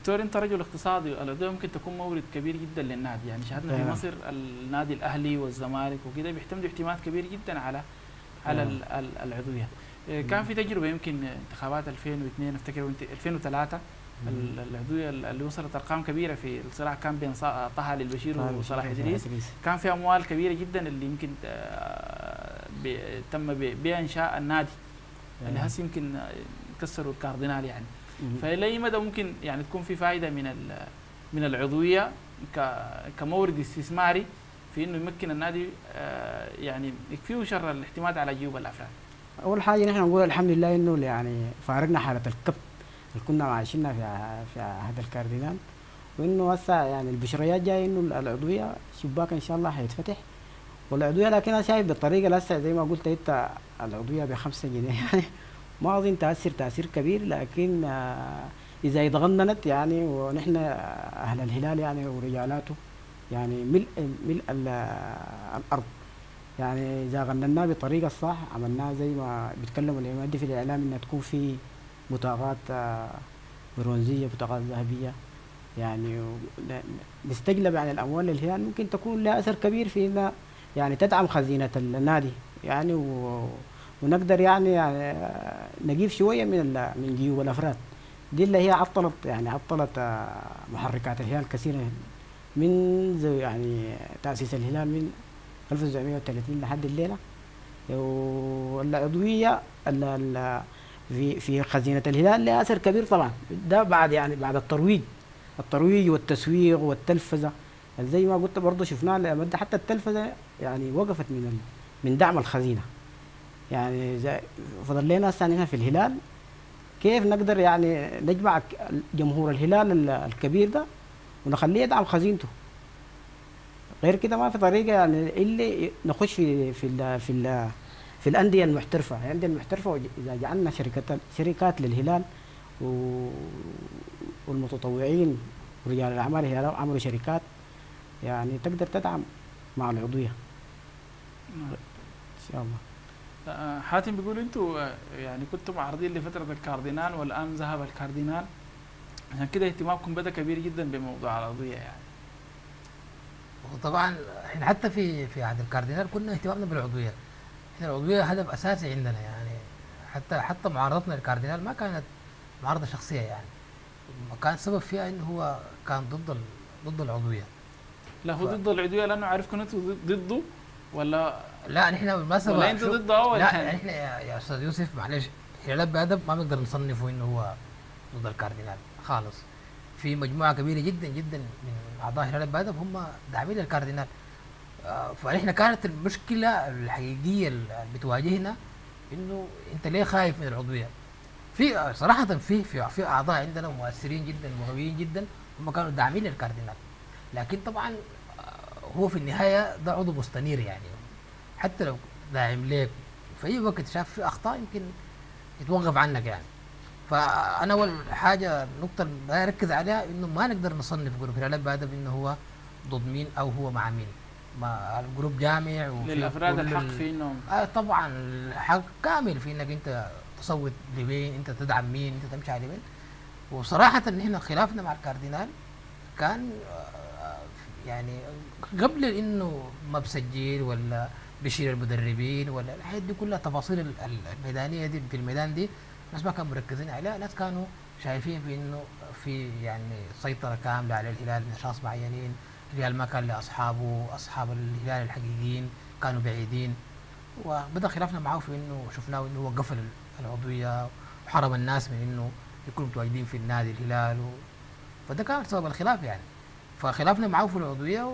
دكتور انت رجل اقتصادي، العضويه ممكن تكون مورد كبير جدا للنادي، يعني شاهدنا في مصر النادي الاهلي والزمالك وكده بيعتمدوا اعتماد كبير جدا على العضويه. كان في تجربه يمكن انتخابات 2002 افتكر 2003 العضويه اللي وصلت ارقام كبيره في الصراع كان بين طه للبشير وصلاح ادريس، كان في اموال كبيره جدا اللي يمكن تم بانشاء النادي اللي هسه يمكن كسروا الكاردينال يعني. فإلى أي مدى ممكن يعني تكون في فائدة من العضوية كمورد استثماري في إنه يمكن النادي يعني يكفيه شر الاعتماد على جيوب الأفراد؟ أول حاجة نحن نقول الحمد لله إنه يعني فارقنا حالة الكبت اللي كنا عايشينها في عهد الكاردينال، وإنه هسه يعني البشريات جاية إنه العضوية شباك إن شاء الله حيتفتح والعضوية، لكن أنا شايف بالطريقة اللي هسه زي ما قلت أنت العضوية ب5 جنيه يعني ما أظن تأثير كبير، لكن إذا اتغننت يعني ونحن أهل الهلال يعني ورجالاته يعني ملء الأرض، يعني إذا غنناه بطريقة الصح عملناه زي ما بيتكلموا اليومين دي في الإعلام إنها تكون في بطاقات برونزية بطاقات ذهبية، يعني نستجلب عن الأموال للهلال ممكن تكون لها أثر كبير في إنها يعني تدعم خزينة النادي يعني ونقدر يعني نجيب شويه من جيوب الافراد دي اللي هي عطلت محركات الهلال كثيرا من يعني تاسيس الهلال من 1930 لحد الليله. والعضويه في خزينه الهلال لها اثر كبير طبعا، ده بعد الترويج والتسويق والتلفزه زي ما قلت برضه شفناه حتى التلفزه يعني وقفت من دعم الخزينه. يعني فضل لنا هسه هنا في الهلال كيف نقدر يعني نجمع جمهور الهلال الكبير ده ونخليه يدعم خزينته، غير كده ما في طريقه يعني اللي نخش في الانديه المحترفه. يعني الانديه المحترفه اذا جعلنا شركات للهلال والمتطوعين ورجال الاعمال الهلال عملوا شركات يعني تقدر تدعم مع العضويه ان شاء الله. حاتم بيقول انتوا يعني كنتم معارضين لفتره الكاردينال والان ذهب الكاردينال، عشان كده اهتمامكم بدا كبير جدا بموضوع العضويه يعني. وطبعا احنا حتى في عهد الكاردينال كنا اهتمامنا بالعضويه، احنا العضويه هدف اساسي عندنا يعني، حتى معارضتنا للكاردينال ما كانت معارضه شخصيه يعني، كان السبب فيها انه هو كان ضد العضويه. لا هو ضد العضويه لانه عارفكم انتوا ضده ولا لا نحن بالمناسبه ولا انتوا ضده اول؟ لا يعني احنا يا استاذ يوسف معلش هلال بادب ما بنقدر نصنفه انه هو ضد الكاردينال خالص، في مجموعه كبيره جدا جدا من اعضاء هلال بادب هم داعمين للكاردينال. فنحن كانت المشكله الحقيقيه اللي بتواجهنا انه انت ليه خايف من العضويه؟ في صراحه في اعضاء عندنا مؤثرين جدا وقويين جدا هم كانوا داعمين للكاردينال، لكن طبعا هو في النهايه ده عضو مستنير يعني، حتى لو داعم ليك في اي وقت شاف في اخطاء يمكن يتوقف عنك يعني. فانا اول حاجه النقطه اللي بركز عليها انه ما نقدر نصنف جروب هلال بادب انه هو ضد مين او هو مع مين، ما الجروب جامع للافراد الحق في انهم طبعا الحق كامل في انك انت تصوت لمين، انت تدعم مين، انت تمشي على مين. وصراحه ان احنا خلافنا مع الكاردينال كان يعني قبل انه ما بسجل ولا بيشيل المدربين ولا الحاجات دي كلها تفاصيل الميدانيه دي في الميدان دي الناس ما كانوا مركزين عليها، ناس كانوا شايفين في انه في يعني سيطره كامله على الهلال من اشخاص معينين، الهلال ما كان لاصحابه، اصحاب الهلال الحقيقيين كانوا بعيدين. وبدا خلافنا معه في انه شفناه انه هو قفل العضويه وحرم الناس من انه يكونوا متواجدين في النادي الهلال فده كان سبب الخلاف يعني. فخلافنا معه في العضويه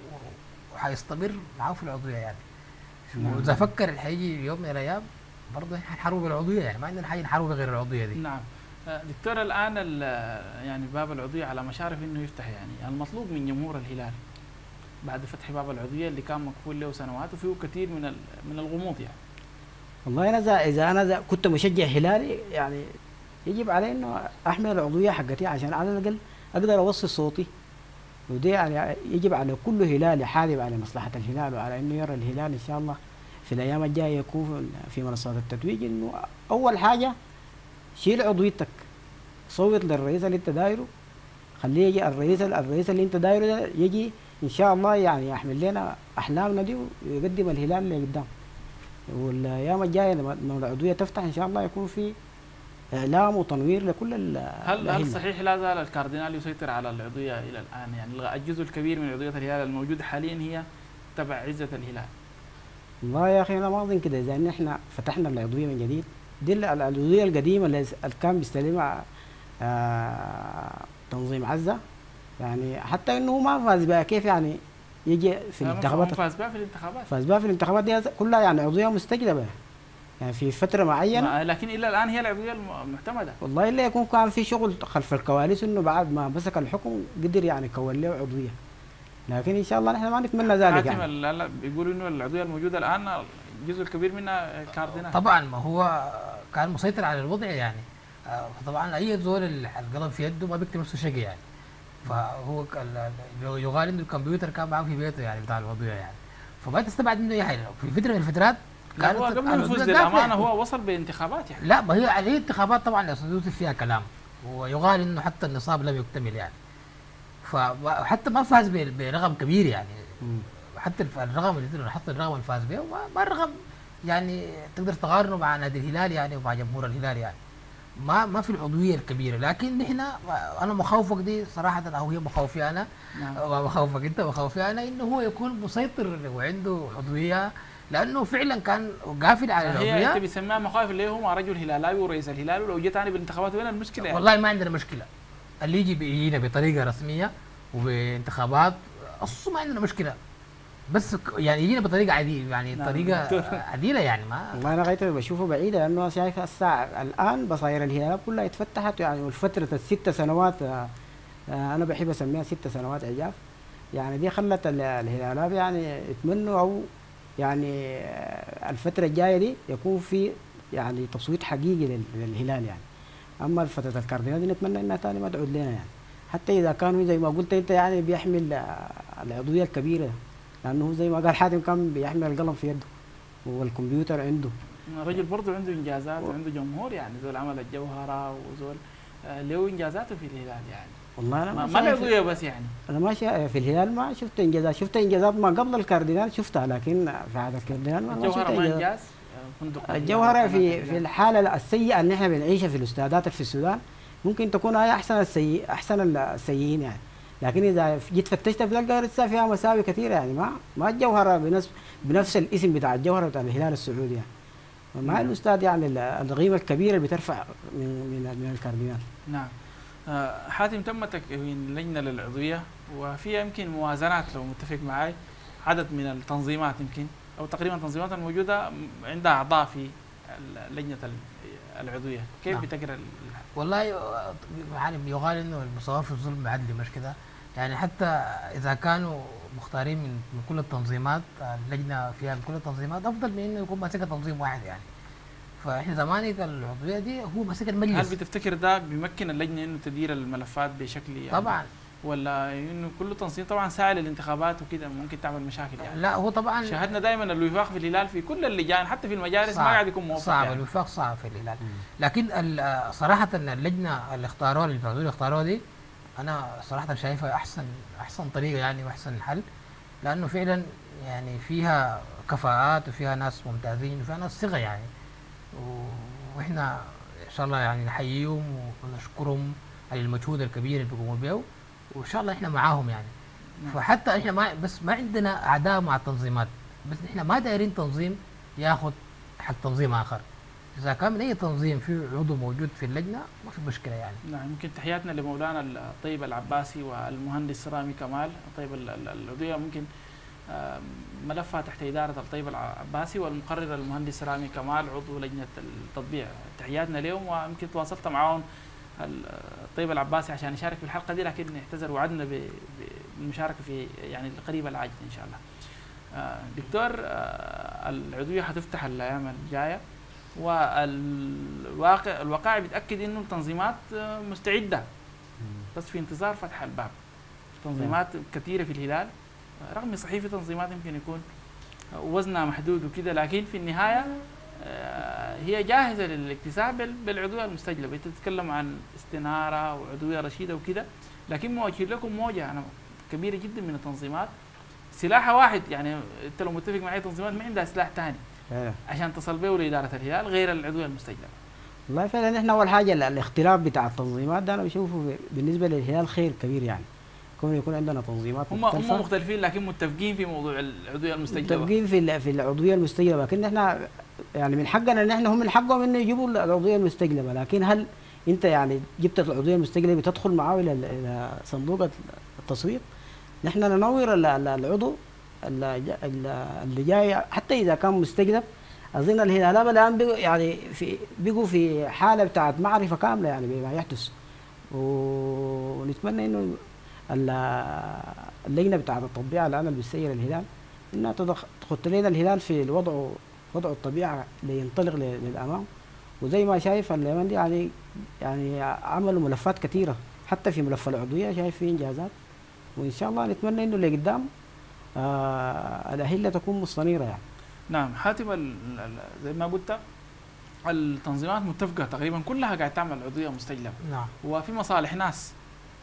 وحيستمر معه في العضويه يعني. واذا فكر حيجي يوم من الايام برضه حنحاربه بالعضويه يعني، ما عندنا حاجه نحاربه غير العضويه دي. نعم. دكتور الان يعني باب العضويه على مشارف انه يفتح، يعني المطلوب من جمهور الهلال بعد فتح باب العضويه اللي كان مقفول له سنوات وفيه كثير من الغموض يعني. والله انا اذا انا كنت مشجع هلالي يعني يجب علي انه احمل العضويه حقتي عشان على الاقل اقدر اوصل صوتي، ودي يعني يجب على كل هلالي حارب على مصلحه الهلال وعلى انه يرى الهلال ان شاء الله في الايام الجايه يكون في منصات التتويج انه اول حاجه شيل عضويتك، صوت للرئيس اللي انت دايره خليه يجي الرئيس اللي انت دايره ده يجي ان شاء الله يعني يحمل لنا احلامنا دي ويقدم الهلال اللي قدام. والايام الجايه لما العضويه تفتح ان شاء الله يكون في اعلام وتنوير لكل هل صحيح لا زال الكاردينال يسيطر على العضويه الى الان؟ يعني الجزء الكبير من عضويه الهلال الموجوده حاليا هي تبع عزه الهلال. والله يا اخي انا ما اظن كده، اذا ان احنا فتحنا العضويه من جديد دي العضويه القديمه اللي كان بيستلمها تنظيم عزه، يعني حتى انه ما فاز بها كيف يعني يجي في الانتخابات؟ فاز بها في الانتخابات، فاز بها في الانتخابات دي كلها يعني عضوية مستجدبة يعني في فترة معينة، لكن إلى الآن هي العضوية المعتمدة. والله إلا يكون كان في شغل خلف الكواليس إنه بعد ما مسك الحكم قدر يعني يكون له عضوية، لكن إن شاء الله نحن ما نتمنى ذلك. يعني لا بيقولوا إنه العضوية الموجودة الآن الجزء الكبير منها كاردينال. طبعا ما هو كان مسيطر على الوضع يعني. طبعا أي زول القلم في يده ما بيكتب نفسه شقي يعني. فهو يقال انه الكمبيوتر كان معه في بيته يعني بتاع الوضويه يعني، فما تستبعد منه اي حاجه. في فتره من الفترات كان هو قبل الفوز للامانه هو وصل بانتخابات يعني. لا ما هي عليه انتخابات طبعا يا استاذ يوسف فيها كلام، ويقال انه حتى النصاب لم يكتمل يعني، فحتى ما فاز برقم كبير يعني. حتى الرقم اللي حط الرقم اللي فاز به ما الرقم يعني تقدر تقارنه مع نادي الهلال يعني ومع جمهور الهلال يعني، ما في العضويه الكبيره. لكن نحن انا مخاوفك دي صراحه، او هي مخاوفي انا ومخاوفك انت ومخاوفي انا، انه هو يكون مسيطر وعنده عضويه، لانه فعلا كان قافل على العضويه. هي انت بتسميها مخاوف اللي هو رجل هلالاوي ورئيس الهلال، ولو جيت انا بالانتخابات وين المشكله يعني؟ والله ما عندنا مشكله، اللي يجي بيجينا بطريقه رسميه وبانتخابات اصلا ما عندنا مشكله، بس يعني يجينا بطريقه عاديه يعني طريقه عديله يعني. ما انا غايته بشوفه بعيده، لانه شايف الساعه الان بصاير الهلال كلها اتفتحت يعني، والفتره ال6 سنوات انا بحب اسميها 6 سنوات عجاف يعني، دي خلت الهلالات يعني يتمنوا او يعني الفتره الجايه دي يكون في يعني تصويت حقيقي للهلال يعني. اما فتره الكاردينال دي نتمنى انها ثاني ما تعود لنا يعني، حتى اذا كانوا زي ما قلت انت يعني بيحمل العضويه الكبيره، لانه زي ما قال حاتم كان بيحمل القلم في يده والكمبيوتر عنده. الرجل برضه عنده انجازات وعنده جمهور يعني، زول عمل الجوهره وزول له انجازاته في الهلال يعني. والله انا ما العضويه بس يعني. انا ما في الهلال ما شفت انجازات، شفت انجازات ما قبل الكاردينال شفتها، لكن في هذا الكاردينال ما شفت انجاز. الجوهره في الحاله السيئه اللي احنا بنعيشها في الاستادات في السودان ممكن تكون هي احسن السيئين يعني، لكن اذا جيت فتشت بتلقى لسه فيها مساوئ كثيره يعني. ما الجوهره بنفس الاسم بتاع الجوهره بتاع الهلال السعودي يعني، ما الاستاذ يعني القيمه الكبيره اللي بترفع من الكاردينال. نعم. حاتم، تم تكوين لجنه للعضويه وفيها يمكن موازنات لو متفق معي، عدد من التنظيمات يمكن او تقريبا التنظيمات الموجوده عندها اعضاء في لجنه العضويه، كيف بتقرا؟ والله يعني يقال انه المصوات في الظلم عدلي مش كده يعني، حتى اذا كانوا مختارين من كل التنظيمات، اللجنه فيها من كل التنظيمات افضل من انه يكون ماسكها تنظيم واحد يعني. فاحنا زمانك العضويه دي هو ماسك المجلس. هل بتفتكر ده بيمكن اللجنه انه تدير الملفات بشكل يعني طبعا، ولا انه كل تنظيم طبعا ساعه للانتخابات وكده ممكن تعمل مشاكل يعني؟ لا هو طبعا شاهدنا دايما الوفاق في الهلال في كل اللجان حتى في المجالس ما قاعد يكون موفق صعب يعني. الوفاق صعب في الهلال. لكن صراحه اللجنه اللي اختاروها دي انا صراحه شايفها احسن طريقه يعني واحسن حل، لانه فعلا يعني فيها كفاءات وفيها ناس ممتازين وفيها ناس ثقه يعني، واحنا ان شاء الله يعني نحييهم ونشكرهم على المجهود الكبير اللي بيقوموا به، وان شاء الله احنا معاهم يعني. فحتى احنا ما عندنا اعداء مع التنظيمات، بس احنا ما دايرين تنظيم ياخذ حق تنظيم اخر. اذا كان من اي تنظيم في عضو موجود في اللجنه ما في مشكله يعني. نعم، يمكن تحياتنا لمولانا الطيب العباسي والمهندس رامي كمال. الطيب العضويه ممكن ملفها تحت اداره الطيب العباسي، والمقرر المهندس رامي كمال عضو لجنه التطبيع. تحياتنا لهم، ويمكن تواصلت معهم الطيب العباسي عشان يشارك في الحلقه دي، لكن اعتذر وعدنا بالمشاركه في يعني القريب العاجل ان شاء الله. دكتور، العضويه حتفتح الايام الجايه، والواقع بيتاكد انه التنظيمات مستعده، بس في انتظار فتح الباب. تنظيمات كثيره في الهلال، رغم صحيح في تنظيمات يمكن يكون وزنها محدود وكده، لكن في النهايه هي جاهزه للاكتساب بالعضويه المستجلبه. انت تتكلم عن استناره وعضويه رشيده وكده، لكن موجه لكم موجه انا كبيره جدا من التنظيمات سلاحها واحد، يعني انت لو متفق معي تنظيمات ما عندها سلاح ثاني عشان تصل به لاداره الهلال غير العضويه المستجلبه. والله فعلا احنا اول حاجه الاختلاف بتاع التنظيمات ده انا بشوفه بالنسبه للهلال خير كبير يعني، كون يكون عندنا تنظيمات هم مختلفين لكن متفقين في موضوع العضويه المستجلبه. متفقين في العضويه المستجلبه، لكن احنا يعني من حقنا ان احنا هم من حقهم انه يجيبوا العضويه المستجلبه، لكن هل انت يعني جبت العضويه المستجلبه تدخل معاه الى صندوق التصويت؟ نحن ننور العضو اللي جاي حتى اذا كان مستجلب. اظن الهلال الان يعني بقوا في حاله بتاعت معرفه كامله يعني بما يحدث، ونتمنى انه اللجنه بتاعت التطبيع الان اللي بتسير الهلال انها تخط لنا الهلال في وضع الطبيعه لينطلق للامام. وزي ما شايف اليمن دي يعني عملوا ملفات كثيره، حتى في ملف العضويه شايف فيه انجازات، وان شاء الله نتمنى انه لقدام الاهله تكون مستنيره يعني. نعم حاتم، زي ما قلت التنظيمات متفقه تقريبا كلها قاعد تعمل عضويه مستجلبه. نعم. وفي مصالح ناس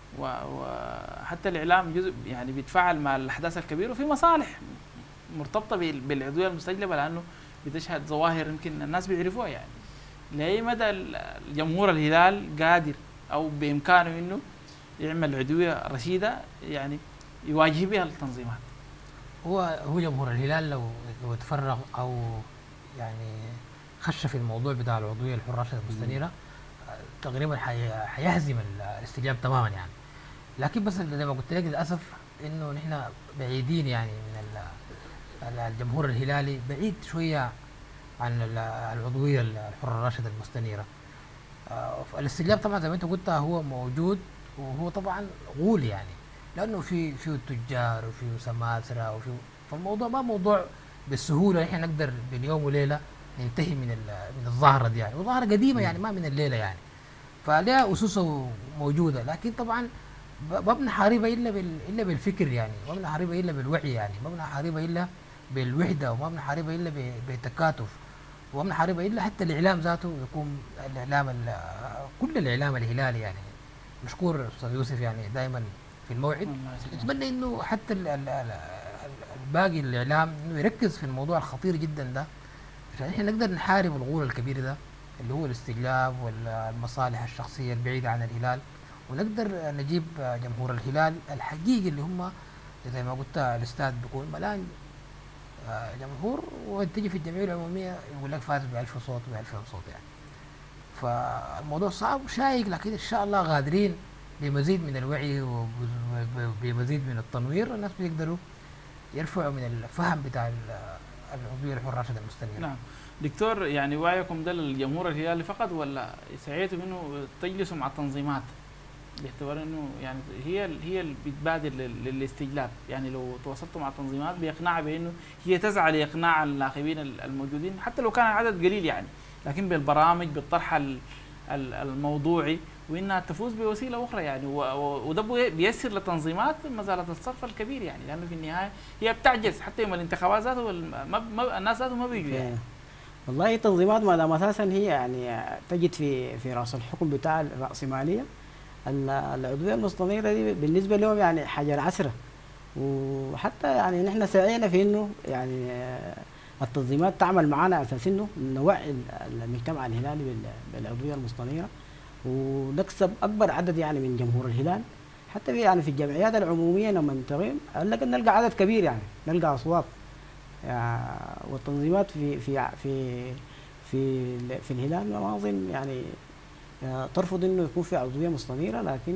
وحتى الاعلام جزء يعني بيتفاعل مع الاحداث الكبيره، وفي مصالح مرتبطه بالعضويه المستجلبه لانه بتشهد ظواهر يمكن الناس بيعرفوها. يعني لاي مدى الجمهور الهلال قادر او بامكانه انه يعمل عضويه رشيده يعني يواجه بها التنظيمات؟ هو جمهور الهلال لو تفرغ او يعني خش في الموضوع بتاع العضويه الحره المستنيره تقريبا حيهزم الاستجابه تماما يعني. لكن بس زي ما قلت لك للاسف انه نحن بعيدين يعني من الجمهور الهلالي بعيد شويه عن العضويه الحره الراشده المستنيره. الاستجلاب طبعا زي ما انت قلت هو موجود، وهو طبعا غول يعني، لانه فيه تجار وفيه سماسره فالموضوع ما موضوع بالسهوله نحن نقدر باليوم وليله ننتهي من الظاهره دي يعني، وظاهره قديمه يعني ما من الليله يعني، فلها اسسه موجوده. لكن طبعا ما بنحاربها الا بالفكر يعني، ما بنحاربها الا بالوعي يعني، ما بنحاربها الا بالوحده، وما بنحاربها الا بالتكاتف، وما بنحاربها الا حتى الاعلام ذاته يكون الاعلام كل الاعلام الهلالي يعني مشكور استاذ يوسف يعني دائما في الموعد. اتمنى انه حتى الباقي الاعلام انه يركز في الموضوع الخطير جدا ده عشان احنا نقدر نحارب الغول الكبير ده اللي هو الاستجلاب والمصالح الشخصيه البعيده عن الهلال، ونقدر نجيب جمهور الهلال الحقيقي اللي هم زي ما قلت الاستاذ بيكون ملان جمهور، وتجي في الجمعيه العموميه يقول لك فاز ب1000 صوت و2000 صوت يعني. فالموضوع صعب وشايق، لكن ان شاء الله قادرين بمزيد من الوعي وبمزيد من التنوير الناس بيقدروا يرفعوا من الفهم بتاع العضويه الحره الراشده المستنيره. نعم دكتور، يعني وعيكم ده للجمهور الهلالي فقط ولا سعيتوا انه تجلسوا مع التنظيمات باعتبار انه يعني هي اللي بتبادر للاستجلاب؟ يعني لو تواصلتوا مع التنظيمات بيقنعها بانه هي تسعى لاقناع الناخبين الموجودين حتى لو كان العدد قليل يعني، لكن بالبرامج بالطرح الموضوعي، وانها تفوز بوسيله اخرى يعني، وده بيسر للتنظيمات ما زالت الصرف الكبير يعني، لانه في النهايه هي بتعجز حتى يوم الانتخابات ذاته الناس ذاته ما بيجوا يعني. والله التنظيمات ما دام اساسا هي يعني تجد في راس الحكم بتاع الراسماليه، العضويه المستنيره دي بالنسبه لهم يعني حجر عسره، وحتى يعني نحن سعينا في انه يعني التنظيمات تعمل معنا اساس انه نوعي المجتمع الهلالي بالعضويه المستنيره، ونكسب اكبر عدد يعني من جمهور الهلال. حتى في يعني في الجمعيات العموميه لما ننتخب قال لك نلقى عدد كبير يعني، نلقى اصوات يعني، والتنظيمات في الهلال ما اظن يعني ترفض انه يكون في عضويه مستنيره، لكن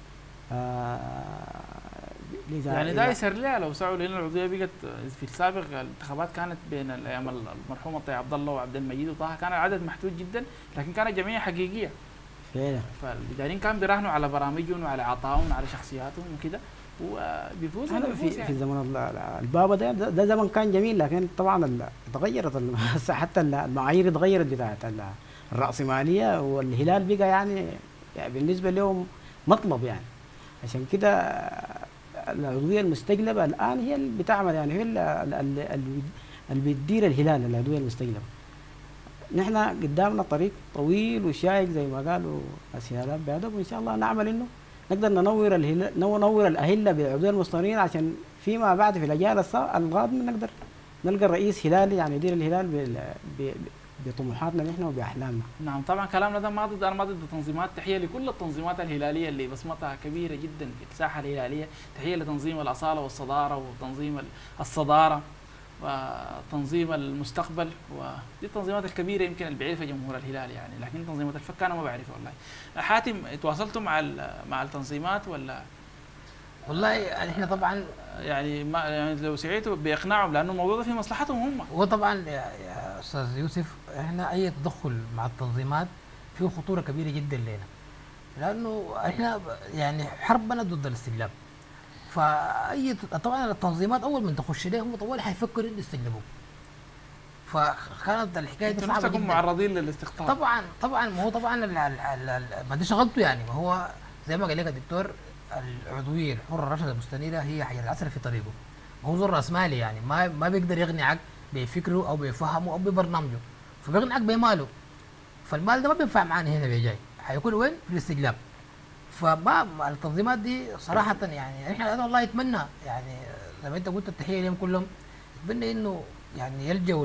يعني ده يسر لها لو سعوا، لان العضويه بقت في السابق الانتخابات كانت بين الايام المرحوم الطيب عبد الله وعبد المجيد وطه، كان العدد محدود جدا لكن كانت جمعيه حقيقيه فعلا، فالاداريين كانوا بيراهنوا على برامجهم وعلى عطائهم وعلى شخصياتهم وكده وبيفوزوا. في زمن البابا ده زمن كان جميل، لكن طبعا تغيرت حتى المعايير اتغيرت بتاعت الرأسمالية، والهلال بقى يعني بالنسبة لهم مطلب يعني، عشان كده العضوية المستجلبة الآن هي اللي بتعمل يعني، هي اللي بتدير الهلال العضوية المستجلبة. نحن قدامنا طريق طويل وشايق زي ما قالوا الهلال بهدف، وإن شاء الله نعمل إنه نقدر ننور الهلال، ننور الأهلة بالعضوية المستنيرين، عشان فيما بعد في الأجيال القادمة نقدر نلقى الرئيس هلالي يعني يدير الهلال بطموحاتنا نحن وبأحلامنا. نعم طبعا كلامنا ده ما ضد، انا ما ضد التنظيمات، تحيه لكل التنظيمات الهلاليه اللي بصمتها كبيره جدا في الساحه الهلاليه، تحيه لتنظيم الاصاله والصداره وتنظيم الصداره وتنظيم المستقبل، ودي التنظيمات الكبيره يمكن اللي بيعرفها جمهور الهلال يعني، لكن تنظيمات الفك انا ما بعرفها والله. حاتم تواصلتوا مع التنظيمات ولا؟ والله احنا طبعا يعني ما يعني لو سعيتوا بيقنعهم، لانه الموضوع ده في مصلحتهم هم. هو طبعا يا استاذ يوسف احنا اي تدخل مع التنظيمات فيه خطوره كبيره جدا لنا، لانه احنا يعني حربنا ضد الاستجلاب. فاي طبعا التنظيمات اول من تخش لهم طوال حيفكروا انه يستجلبوك، فكانت الحكايه دي صعبه جدا. معرضين للاستقطاب. طبعا ما هو طبعا ما دي شغلته يعني، ما هو زي ما قال لك الدكتور العضويه الحره الراشده المستنيره هي حاجه العسل في طريقه، هو زور راس مالي يعني ما بيقدر يقنعك بفكره او بفهمه او ببرنامجه، فبيقنعك بماله، فالمال ده ما بينفع معانا هنا بيجاي، حيكون وين؟ في الاستجلاب. فما التنظيمات دي صراحه يعني احنا والله يتمنى يعني زي ما انت قلت التحيه لهم كلهم، يتمنى انه يعني يلجوا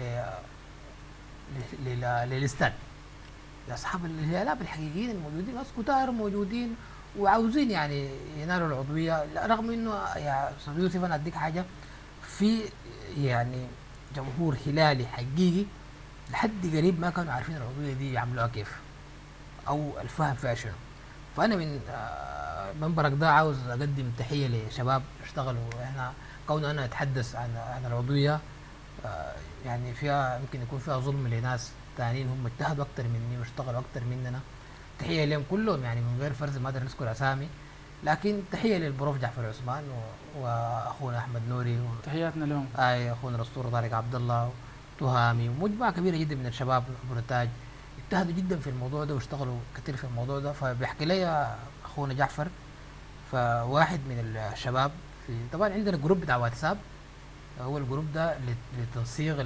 للاستاد لاصحاب الهلالات الحقيقيين الموجودين، ناس كتار موجودين وعاوزين يعني ينالوا العضويه، رغم انه يا استاذ يوسف انا اديك حاجه، في يعني جمهور هلالي حقيقي لحد قريب ما كانوا عارفين العضويه دي يعملوها كيف او الفهم فيها شنو. فانا من منبرك ده عاوز اقدم تحيه لشباب اشتغلوا، احنا كون انا اتحدث عن العضويه يعني فيها يمكن يكون فيها ظلم لناس ثانيين هم اجتهدوا اكثر مني واشتغلوا اكثر مننا، تحيه لهم كلهم يعني من غير فرز ما اقدر نذكر اسامي، لكن تحيه للبروف جعفر عثمان واخونا احمد نوري تحياتنا لهم، اخونا الاسطوره طارق عبد الله وتهامي ومجموعه كبيره جدا من الشباب ابو نتاج اجتهدوا جدا في الموضوع ده واشتغلوا كثير في الموضوع ده. فبيحكي لي اخونا جعفر، فواحد من الشباب في طبعا عندنا جروب بتاع واتساب، هو الجروب ده لتنسيق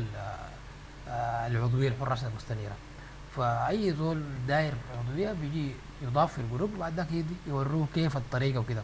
العضويه الحره المستنيره، فاي زول داير عضويه بيجي يضاف في الجروب وبعد ذاك يوروه كيف الطريقه وكده.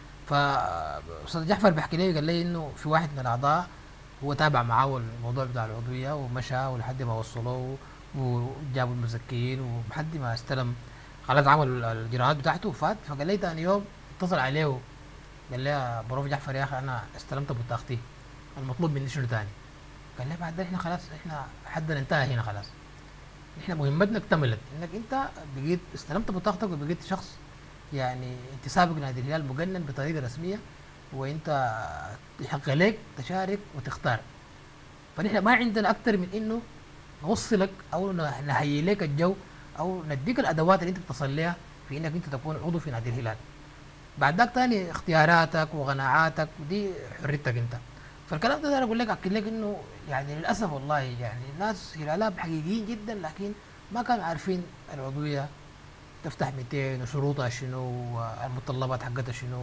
فاستاذ جعفر بيحكي لي قال لي انه في واحد من الاعضاء هو تابع معاه الموضوع بتاع العضويه ومشى ولحد ما وصلوه وجابوا المزكيين ولحد ما استلم خلاص عملوا الاجراءات بتاعته وفات. فقال لي ثاني يوم اتصل عليه قال لي يا بروف جعفر يا اخي انا استلمت بطاقتي، المطلوب مني شنو ثاني؟ قال لي بعد احنا خلاص احنا حدنا انتهى هنا خلاص، احنا مهمتنا اكتملت، انك انت بقيت استلمت بطاقتك وبقيت شخص يعني انت سابق نادي الهلال مجنن بطريقه رسميه، وانت يحق لك تشارك وتختار. فنحن ما عندنا اكثر من انه نوصلك او نهيئ لك الجو او نديك الادوات اللي انت بتصل لها في انك انت تكون عضو في نادي الهلال. بعد ذاك ثاني اختياراتك وقناعاتك ودي حريتك انت. فالكلام ده انا اقول لك اكد لك انه يعني للاسف والله يعني الناس هلالات حقيقيين جدا لكن ما كانوا عارفين العضويه تفتح 200 وشروطها شنو والمتطلبات حقتها شنو.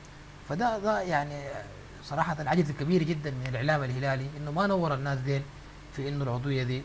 فده يعني صراحه العجز الكبير جدا من الاعلام الهلالي انه ما نور الناس ديل في انه العضويه دي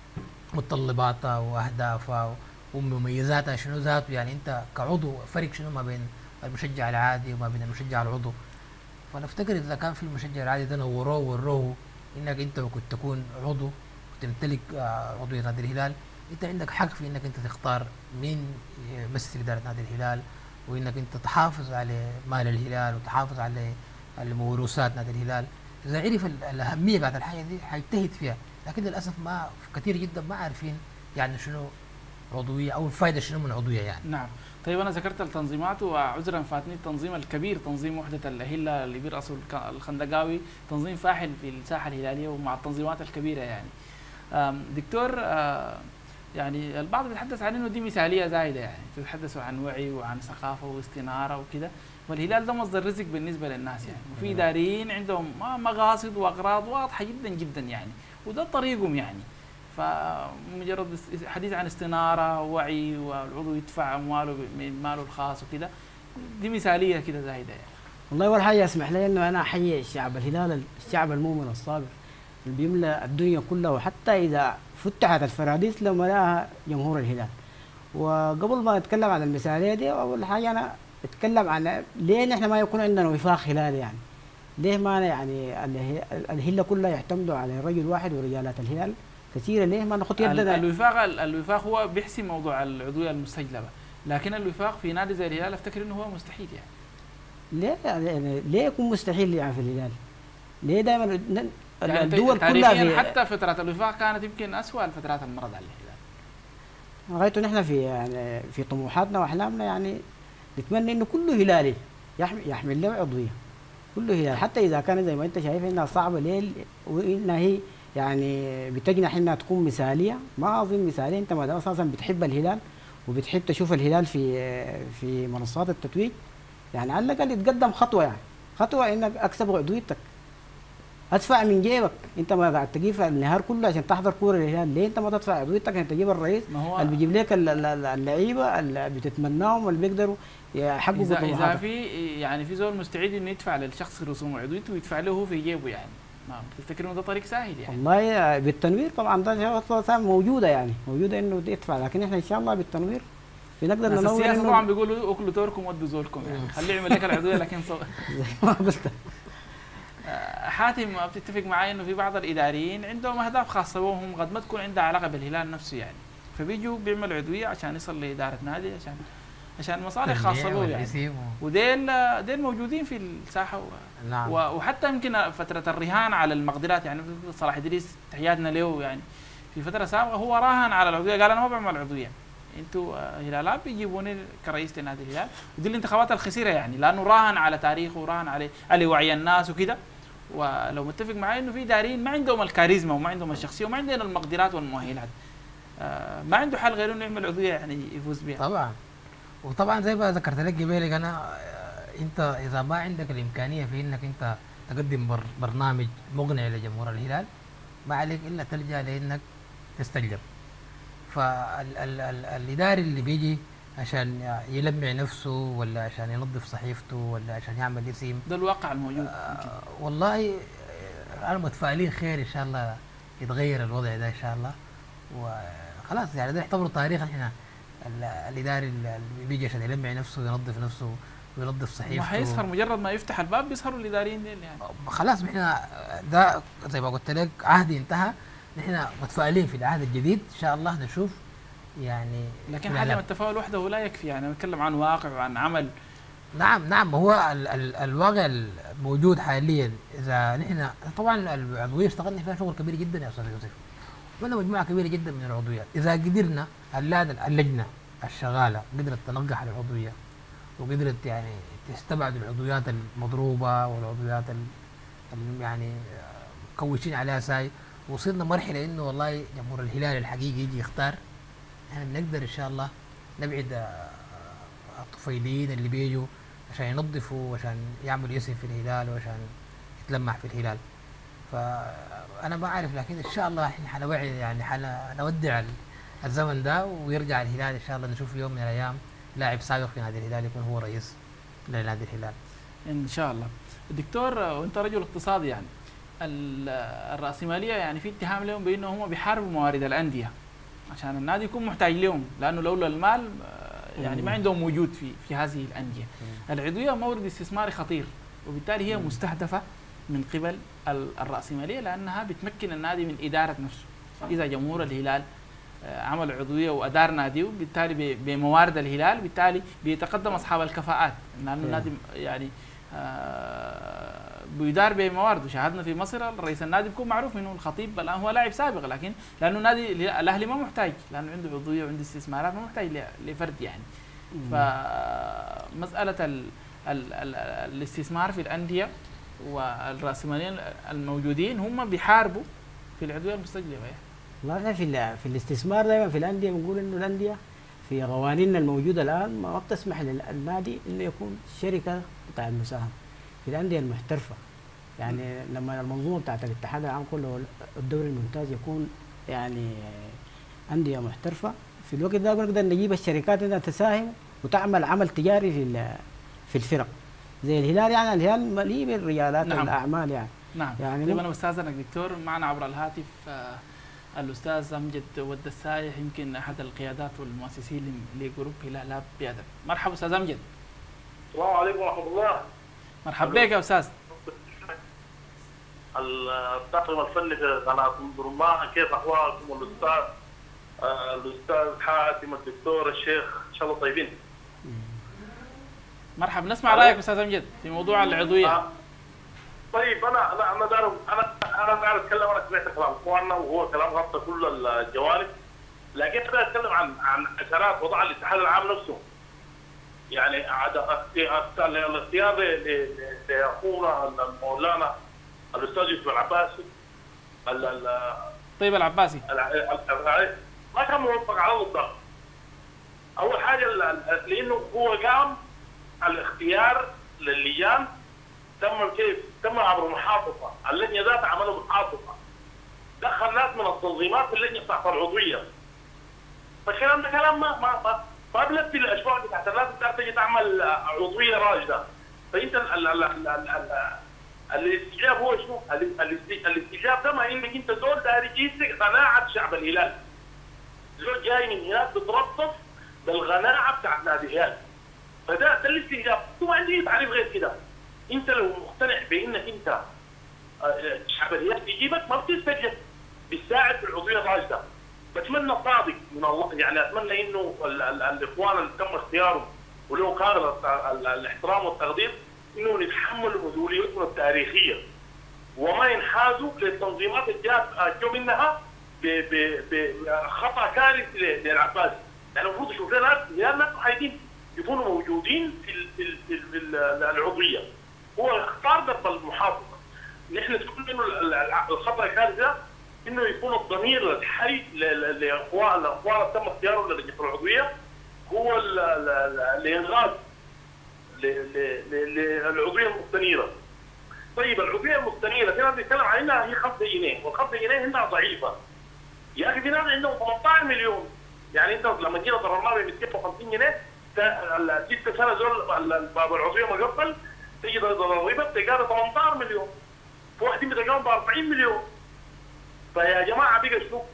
متطلباتها واهدافها ومميزاتها شنو ذاته، يعني انت كعضو فرق شنو ما بين المشجع العادي وما بين المشجع العضو. فنفتكر اذا كان في المشجع العادي ده نوروه ووروه انك انت كنت تكون عضو وتمتلك عضويه نادي الهلال، انت عندك حق في انك انت تختار مين يمثل اداره نادي الهلال، وانك انت تحافظ على مال الهلال وتحافظ على موروثات نادي الهلال. اذا عرف الاهميه بتاعت الحاجه دي حيجتهد فيها، لكن للاسف ما كثير جدا ما عارفين يعني شنو عضويه او الفائده شنو من عضويه يعني. نعم. طيب انا ذكرت التنظيمات وعذرا فاتني التنظيم الكبير، تنظيم وحده الهله اللي بيرأسه الخندقاوي، تنظيم فاحل في الساحه الهلاليه ومع التنظيمات الكبيره يعني. دكتور يعني البعض بيتحدث عن انه دي مثاليه زايده، يعني تتحدثوا عن وعي وعن ثقافه واستناره وكده، والهلال ده مصدر رزق بالنسبه للناس يعني، وفي اداريين عندهم مقاصد واغراض واضحه جدا جدا يعني، وده طريقهم يعني. فمجرد حديث عن استناره ووعي والعضو يدفع امواله من ماله الخاص وكده، دي مثاليه كده زايده يعني. والله اول حاجه اسمح لي انه انا احيي الشعب الهلال، الشعب المؤمن الصابر اللي بيملى الدنيا كلها، وحتى اذا فتحت الفراديس لو ملاها جمهور الهلال. وقبل ما نتكلم عن المثاليه دي، اول حاجه انا اتكلم عن ليه نحن ما يكون عندنا وفاق هلالي يعني. ليه ما يعني الهله كلها يعتمدوا على رجل واحد ورجالات الهلال كثيره، ليه ما ناخذ يدنا؟ الوفاق هو بيحسم موضوع العضويه المستجلبه، لكن الوفاق في نادي زي الهلال افتكر انه هو مستحيل يعني. ليه يعني ليه يكون مستحيل يعني في الهلال؟ ليه دائما يعني الدول كلها في حتى فترات الوفاق كانت يمكن اسوء الفترات اللي مرت على الهلال. غايته نحن في يعني في طموحاتنا واحلامنا يعني نتمنى انه كله هلالي يحمل له عضويه، كله هلال، حتى اذا كان زي ما انت شايف انها صعبه ليه وانها هي يعني بتجنح انها تكون مثاليه. ما اظن مثاليه، انت ما دام اساسا بتحب الهلال وبتحب تشوف الهلال في منصات التتويج، يعني على الاقل يتقدم خطوه، يعني خطوه انك اكسب عضويتك، ادفع من جيبك. انت ما قاعد تجيب النهار كله عشان تحضر كوره للهلال، ليه انت ما تدفع عضويتك عشان تجيب الرئيس اللي بيجيب لك اللعيبه اللي بتتمناهم اللي بيقدروا يحققوا طموحاتك؟ اذا في يعني في زول مستعد انه يدفع للشخص رسوم عضويته ويدفع له هو في جيبه، يعني ما بتفتكر انه ده طريق سهل يعني؟ والله بالتنوير طبعا ده موجوده، يعني موجوده انه يدفع، لكن احنا ان شاء الله بالتنوير بنقدر ننور. السياسه طبعا بيقولوا اكلوا توركم ودوا زولكم، يعني خليه يعمل لك العضويه، لكن زي ما قلت حاتم بتتفق معي انه في بعض الاداريين عندهم اهداف خاصه بهم قد ما تكون عندها علاقه بالهلال نفسه يعني، فبيجوا بيعملوا عضويه عشان يصل لاداره نادي عشان مصالح خاصه به يعني. وديل موجودين في الساحه نعم. وحتى يمكن فتره الرهان على المقدرات، يعني صلاح ادريس تحياتنا له، يعني في فتره سابقه هو راهن على العضويه، قال انا ما بعمل عضويه، انتوا هلالات بيجيبوني كرئيس لنادي الهلال، ودي الانتخابات الخسيره يعني، لانه راهن على تاريخه وراهن على وعي الناس وكده. ولو متفق معي انه في دارين ما عندهم الكاريزما وما عندهم الشخصيه وما عندنا المقدرات والمؤهلات، ما عنده حل غير انه يعمل عضويه يعني يفوز بها. طبعا. وطبعا زي ما ذكرت لك قبل انا، انت اذا ما عندك الامكانيه في انك انت تقدم برنامج مقنع لجمهور الهلال، ما عليك الا تلجا لانك تستجلب. فالاداري اللي بيجي عشان يلمع نفسه ولا عشان ينظف صحيفته ولا عشان يعمل اسم، ده الواقع الموجود. والله انا متفائلين خير ان شاء الله يتغير الوضع ده ان شاء الله، وخلاص يعني ده يعتبر تاريخ. احنا الاداري اللي بيجي عشان يلمع نفسه وينظف نفسه وينظف صحيفته وحيسهر مجرد ما يفتح الباب بيسهروا الاداريين ديل يعني. خلاص احنا ده زي ما قلت لك عهدي انتهى، نحن متفائلين في العهد الجديد ان شاء الله نشوف يعني. لكن حجم التفاؤل وحده لا يكفي، يعني نتكلم عن واقع وعن عمل. نعم هو الواقع الموجود حاليا. اذا نحن طبعا العضويه اشتغلنا فيها شغل كبير جدا يا استاذ يوسف، عملنا مجموعه كبيره جدا من العضويات. اذا قدرنا اللجنه الشغاله قدرت تنقح العضويه وقدرت يعني تستبعد العضويات المضروبه والعضويات يعني مكوشين عليها ساي، وصلنا مرحله انه والله جمهور الهلال الحقيقي يجي يختار، احنا بنقدر ان شاء الله نبعد الطفيليين اللي بيجوا عشان ينظفوا وعشان يعملوا اسم في الهلال وعشان يتلمح في الهلال. فانا ما اعرف، لكن ان شاء الله احنا حنوعي يعني حنودع الزمن ده ويرجع الهلال ان شاء الله، نشوف يوم من الايام لاعب سابق في نادي الهلال يكون هو رئيس لنادي الهلال ان شاء الله. الدكتور وانت رجل اقتصادي، يعني الرأسمالية يعني في اتهام لهم بانه هم بيحاربوا موارد الانديه عشان النادي يكون محتاج لهم، لانه لولا المال يعني ما عندهم وجود في هذه الانديه. العضويه مورد استثماري خطير، وبالتالي هي مستهدفه من قبل الرأسمالية، لانها بتمكن النادي من اداره نفسه. اذا جمهور الهلال عمل عضويه وادار ناديه، بالتالي بموارد الهلال، بالتالي بيتقدم اصحاب الكفاءات، لانه النادي يعني بيدار بموارده. شاهدنا في مصر رئيس النادي بيكون معروف انه الخطيب الان هو لاعب سابق، لكن لانه نادي الاهلي ما محتاج، لانه عنده عضويه وعنده استثمارات، ما محتاج لفرد يعني. فمساله الاستثمار في الانديه والراسماليين الموجودين هم بيحاربوا في العضويه المستجلبه. والله احنا في الاستثمار دائما في الانديه بنقول انه الانديه في قوانيننا الموجوده الان ما بتسمح للنادي انه يكون شركه بتاع المساهمه في الانديه المحترفه. يعني لما المنظومه بتاعت الاتحاد العام كله الدوري الممتاز يكون يعني انديه محترفه، في الوقت ده بنقدر نجيب الشركات انها تساهم وتعمل عمل تجاري في الفرق زي الهلال. يعني الهلال مليء بالرجالات الاعمال يعني. نعم. يعني طيب انا استاذنك دكتور، معنا عبر الهاتف الاستاذ امجد ود السايح، يمكن احد القيادات والمؤسسين لجروب هلال بأدب. مرحبا استاذ امجد. السلام عليكم ورحمة الله. مرحبا بك يا استاذ. الطاقم الفني في قناة درمان، كيف أحوالكم؟ الأستاذ حاتم، الدكتور، الشيخ، إن شاء الله طيبين. مرحبا، نسمع رايك استاذ امجد في موضوع العضويه. طيب انا داير اتكلم. انا سمعت كلام اخواننا وهو كلام غطى كل الجوانب، لكن انا اتكلم عن اثرات وضع الاتحاد العام نفسه. يعني الاختيار لاخونا مولانا الاستاذ يوسف العباسي طيب العباسي ما كان موفق على الضغط. اول حاجه لانه هو قام الاختيار للجان تم كيف؟ تم عبر محافظه، اللجنه ذات عملوا محافظه. دخل ناس من التنظيمات في اللجنه بتاعت العضويه. فالكلام ده كلام ما بلبي الاشواق بتاعت الناس اللي تجي تعمل عضويه راجده. فانت الاستجابه هو شنو؟ الاستجابه ده ما انك انت زول داري يجيك قناعه شعب الهلال. زول جاي من هناك بترصف بالقناعه بتاعت نادي الهلال. فده الاستجابه، وما عندي تعريف غير كده. انت لو مقتنع بانك انت شعب الهلال بيجيبك ما بتستجب، بتساعد في العضويه الراشده. بتمنى صادق من الله، يعني اتمنى انه الاخوان اللي تم اختيارهم ولو كان الاحترام والتقدير انه يتحملوا مسؤوليتهم التاريخيه وما ينحازوا للتنظيمات اللي جو منها بخطا كارثي للعباسي. يعني المفروض يشوف لنا ناس محايدين يكونوا موجودين في العضويه. هو اختار ضرب المحافظه. نحن تقول انه الخطا الكارثي ده انه يكون الضمير الحي لاخوان تم اختيارهم للجنه العضويه هو الانغاز للعضويه المستنيره. طيب العضويه المستنيره في ناس بيتكلم عنها هي 5 جنيه، وال5 جنيه هنا ضعيفه. يا اخي في ناس عندهم 18 مليون. يعني انت لما جينا ضربناه ب 250 جنيه 6 سنه زول باب العضويه مقفل، تجي ضريبه تلقاها 18 مليون. في واحد بتلقاهم ب 40 مليون. فيا جماعه بقى شنو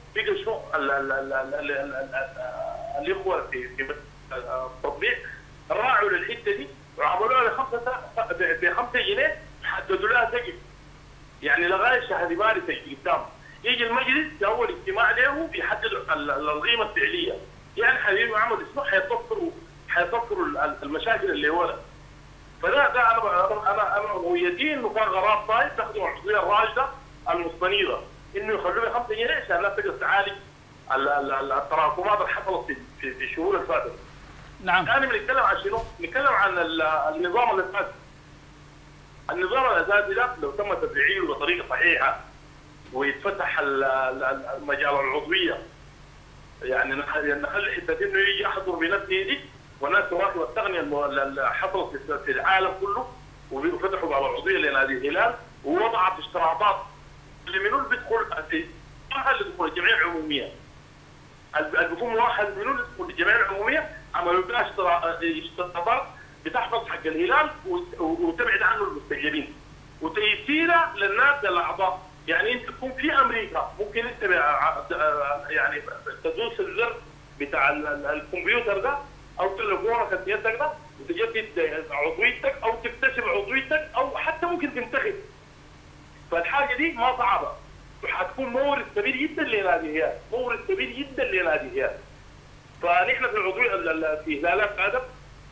الاخوه في التطبيق راعوا للحته دي وعملوها ب 5 جنيه، حددوا لها سقف. يعني لغايه شهر مارس قدام يجي المجلس في اول اجتماع له بيحدد القيمه الفعليه. يعني حبيبي عمل اسمه حيطفروا المشاكل اللي ورا. فده انا رؤيتي انه كان قرار طيب تاخذوا العضويه الراشده المستنيره، انه يخلوها 5 جنيه عشان الناس تقدر تعالج التراكمات اللي حصلت في الشهور اللي فاتت. نعم. الان بنتكلم عن شنو؟ نتكلم عن النظام الاساسي. النظام الاساسي ده لو تم تفعيله بطريقه صحيحه ويتفتح مجال العضويه، يعني نخلي حته انه يجي يحضر بنفسه دي والناس تواكب التقنيه اللي حصلت في العالم كله وفتحوا باب العضويه لنادي الهلال ووضعت اشتراطات لمنو اللي بيدخل مؤهل لدخول الجمعيه العموميه. اللي بيكون مؤهل منو لدخول الجمعيه العموميه عملوا لها اشتراطات بتحفظ حق الهلال وتبعد عنه المستجيبين وتيسيره للناس للاعضاء. يعني انت تكون في امريكا ممكن انت يعني تدوس الزر بتاع الكمبيوتر ده او تليفونك يدك ده وتجدد عضويتك او تكتسب عضويتك او حتى ممكن تنتخب. فالحاجه دي ما صعبه وحتكون مورد كبير جدا لنادي الهلال، مورد كبير جدا لنادي الهلال. فنحن في العضويه في هلالات ادب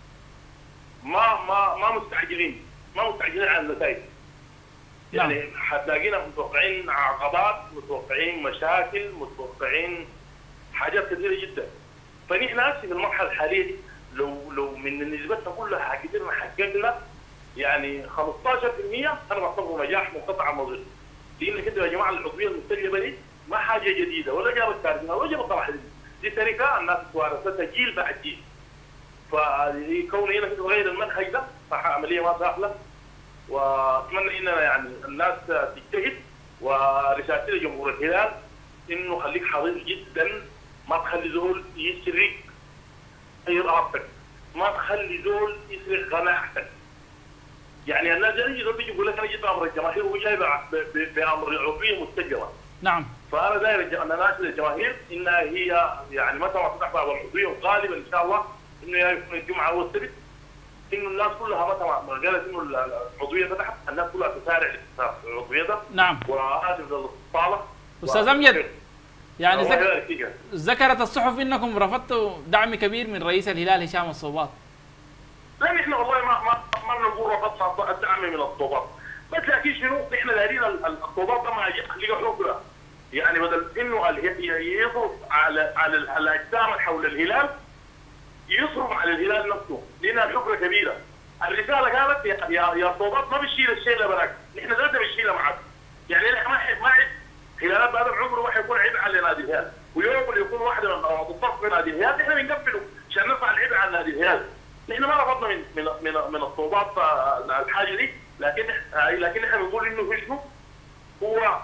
ما مستعجلين على النتائج. يعني حتلاقينا متوقعين عقبات، متوقعين مشاكل، متوقعين حاجات كثيره جدا. فنحن هسه في المرحله الحاليه دي لو من نسبتنا كلها قدرنا حققنا يعني 15% انا بعتبره نجاح منقطع النظير. لان كده يا جماعه العضويه المستجبه دي ما حاجه جديده ولا جابت كارثه ولا جابت صلاح دي تركه الناس توارثتها جيل بعد جيل. فكون هنا كده غير المنهج ده صح عمليه ما سهله، واتمنى اننا يعني الناس تجتهد. ورسالتي لجمهور الهلال انه خليك حريص جدا، ما تخلي زول يسرق ارادتك، ما تخلي زول يسرق قناعتك. يعني الناس يجي يقول لك انا جيت بامر الجماهير وهو جاي بامر العضويه مستجره. نعم. فانا داير اناشد الجماهير انها هي يعني متى ما تفتح باب العضويه وغالبا ان شاء الله انه يكون الجمعه والسبت انه الناس كلها مثلا ما قالت انه العضويه فتحت، الناس كلها تسارع عضويتها. نعم. وهذه الاستطاله. استاذ امجد، يعني الله يبارك فيك. ذكرت الصحف انكم رفضتوا دعم كبير من رئيس الهلال هشام الصوباط. لا نحن والله ما نقول رفضنا الدعم من الصوبات، بس لكن شنو نحن دايرين الصوبات ده ما يخلق حكره، يعني بدل انه يصرف على الاجسام حول الهلال، يصرف على الهلال نفسه، لانها الحكره كبيره. الرساله قالت يا صوبات ما بتشيل الشيله براك، نحن ذاتنا بنشيلها معك. يعني نحن ما خلالات بعد عمره ما حيكون عبء على نادي الهلال، ويوم اللي يكون واحده من الصف في نادي الهلال نحن بنقبله عشان نرفع العبء على نادي الهلال. نحن ما رفضنا من الصوبات الحاجه دي، لكن احنا بنقول انه شنو هو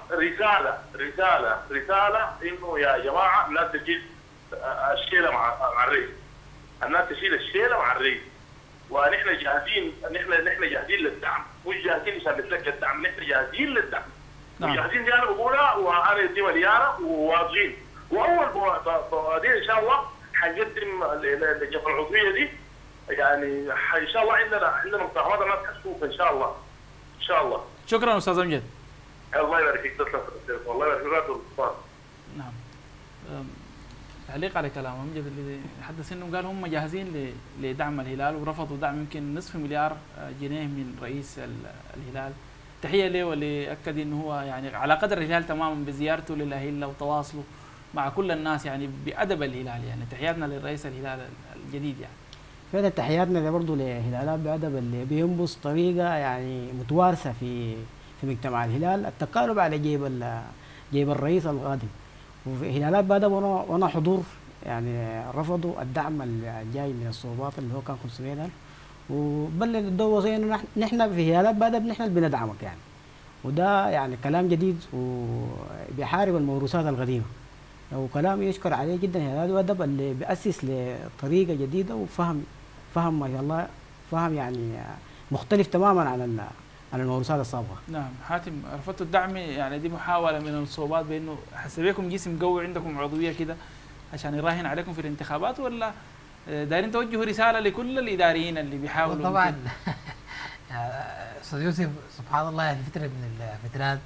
رساله انه يا جماعه الناس تشيل الشيله مع الرئيس، الناس تشيل الشيله مع الرئيس، ونحن جاهزين، نحن جاهزين للدعم، مش جاهزين عشان نتلقى الدعم، نحن جاهزين للدعم. نعم. وجاهزين جانب بقولها وانا يدي مليانه وواضحين، واول بوادين ان شاء الله حنقدم لجنة العضويه دي، يعني ان شاء الله عندنا مساهمات الناس حتشوف ان شاء الله. ان شاء الله. شكرا استاذ امجد. الله يبارك فيك، تسلم، والله يبارك فيك. نعم. تعليق على كلام امجد اللي حدث انه قال هم جاهزين لدعم الهلال ورفضوا دعم يمكن نصف مليار جنيه من رئيس الهلال. تحيه له، واللي اكد انه هو يعني على قدر الهلال تماما بزيارته للاهله وتواصله مع كل الناس يعني بادب الهلال. يعني تحياتنا للرئيس الهلال الجديد. يعني فعلا تحياتنا برضه لهلالات بادب اللي بينبس طريقه يعني متوارثه في مجتمع الهلال، التقارب على جيب الرئيس القادم. وفي هلالات بادب وانا حضور يعني رفضوا الدعم الجاي من الصوبات اللي هو كان 500,000، وبل الدور زي انه نحن في هلالات بادب نحن اللي بندعمك يعني. وده يعني كلام جديد وبيحارب الموروثات القديمه، وكلام يشكر عليه جدا هلالات بادب اللي بيأسس لطريقه جديده وفهم ما شاء الله، فهم يعني مختلف تماما عن الموروثات السابقه. نعم. حاتم، رفضتوا الدعم، يعني دي محاوله من الصوبات بانه حسبيكم جسم قوي عندكم عضويه كده عشان يراهن عليكم في الانتخابات، ولا دايرين توجهوا رساله لكل الاداريين اللي بيحاولوا؟ طبعا استاذ يوسف، سبحان الله، يعني فتره من الفترات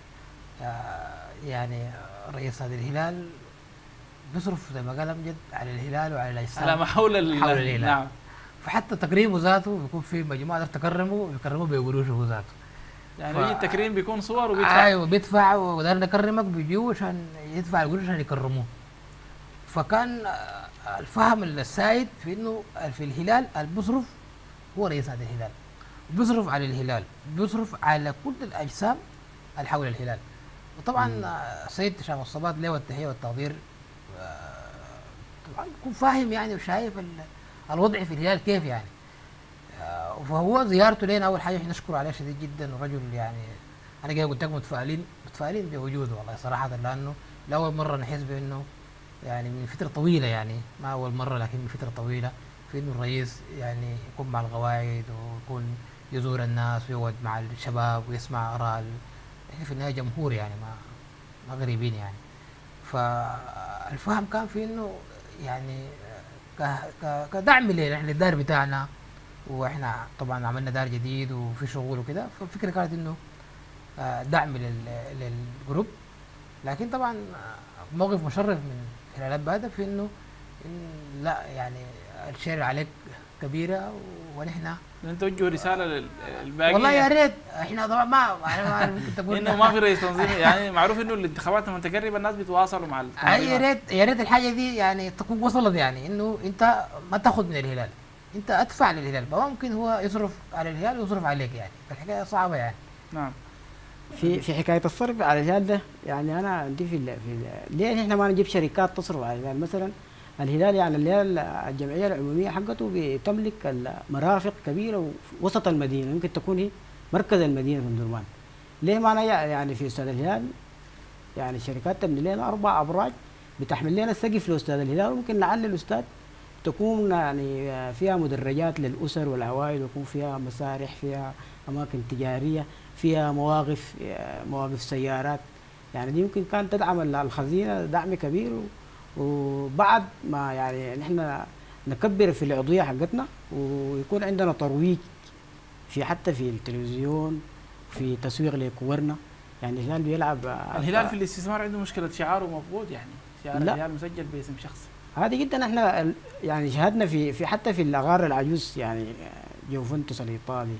يعني رئيس نادي الهلال بيصرف زي ما قال امجد على الهلال وعلى الاجسام على ما حول الهلال. نعم. فحتى تكريمه ذاته بيكون في مجموعه بيكرموه بقروشه هو ذاته. يعني يجي التكريم بيكون صور وبيدفع. ايوه بيدفع، ودار نكرمك بيجوا عشان يدفع القروش عشان يكرموه. فكان الفهم السائد في انه في الهلال المصرف هو رئيس نادي الهلال، بيصرف على الهلال، بيصرف على كل الاجسام اللي حول الهلال. وطبعا السيد هشام الصوبات له التحيه والتقدير، طبعا يكون فاهم يعني وشايف الوضع في الهلال كيف يعني. فهو زيارته لنا اول حاجه نشكر عليه شديد جدا، ورجل يعني انا جاي قلت لكم متفائلين بوجوده والله صراحه، لانه لاول مره نحس بانه يعني من فتره طويله، يعني ما اول مره لكن من فتره طويله، في انه الرئيس يعني يكون مع القواعد ويكون يزور الناس ويقعد مع الشباب ويسمع اراء، احنا في النهايه جمهور يعني ما غريبين يعني. فالفهم كان في انه يعني كدعم للدار بتاعنا، واحنا طبعا عملنا دار جديد وفي شغل وكده، فالفكره كانت انه دعم للجروب. لكن طبعا موقف مشرف من هلالات بادب في انه لا يعني الشير عليك كبيره، ونحن توجهوا رساله للباقي. والله يا ريت احنا طبعا ما ممكن تقول انه ما في رئيس تنظيم، يعني معروف انه الانتخابات لما تقرب الناس بيتواصلوا مع يا ريت الحاجه دي يعني تكون وصلت، يعني انه انت ما تاخذ من الهلال، انت ادفع للهلال، ما ممكن هو يصرف على الهلال ويصرف عليك، يعني الحكايه صعبه يعني. نعم. في حكايه الصرف على الهلال ده، يعني انا عندي ليه احنا ما نجيب شركات تصرف على الهلال؟ مثلا الهلال يعني الهلال الجمعيه العموميه حقته بتملك مرافق كبيره وسط المدينه، ممكن تكون هي مركز المدينه في درمان. ليه ما يعني في استاد الهلال يعني شركات تبني لنا 4 ابراج بتحمل لنا السقف لاستاد الهلال، وممكن نعلي الاستاد تكون يعني فيها مدرجات للاسر والعوائل، ويكون فيها مسارح، فيها اماكن تجاريه، فيها مواقف سيارات. يعني دي يمكن كانت تدعم الخزينه دعم كبير، وبعد ما يعني نحن نكبر في العضويه حقتنا، ويكون عندنا ترويج في حتى في التلفزيون، في تسويق لكورنا. يعني الهلال بيلعب الهلال في الاستثمار عنده مشكله شعاره مفقود، يعني شعار لا. الهلال مسجل باسم شخص. عادي جدا. احنا يعني شاهدنا في حتى في الاغار العجوز، يعني يوفنتوس الايطالي،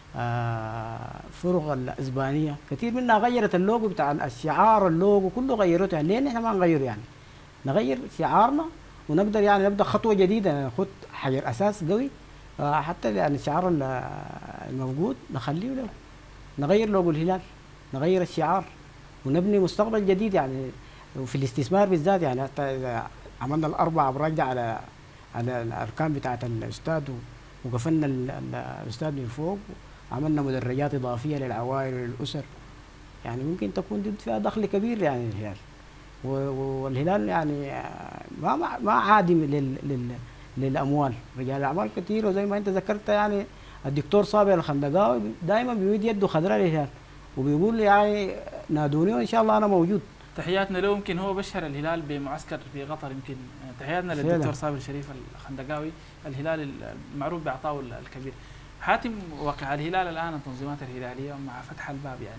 فرق الاسبانيه كثير منها غيرت اللوجو بتاع الشعار، اللوجو كله غيرته. يعني ليه احنا ما نغيره؟ يعني نغير شعارنا ونقدر يعني نبدا خطوه جديده، ناخد حجر اساس قوي. حتى يعني الشعار الموجود نخليه له، نغير لوجو الهلال، نغير الشعار، ونبني مستقبل جديد. يعني وفي الاستثمار بالذات، يعني حتى اذا عملنا الاربع ابراج دي على الاركان بتاعت الاستاد، وقفلنا الاستاد من فوق، وعملنا مدرجات اضافيه للعوائل وللاسر، يعني ممكن تكون دي فيها دخل كبير يعني الهلال. والهلال يعني ما عادم للاموال، رجال الاعمال كثير، وزي ما انت ذكرت يعني الدكتور صابر الخندقاوي دائما بيمد يده خضراء للهلال، وبيقول يعني نادوني وان شاء الله انا موجود. تحياتنا له. يمكن هو بشر الهلال بمعسكر في قطر، يمكن تحياتنا للدكتور صابر الشريف الخندقاوي. الهلال المعروف بعطائه الكبير. حاتم، واقع الهلال الان التنظيمات الهلاليه مع فتح الباب، يعني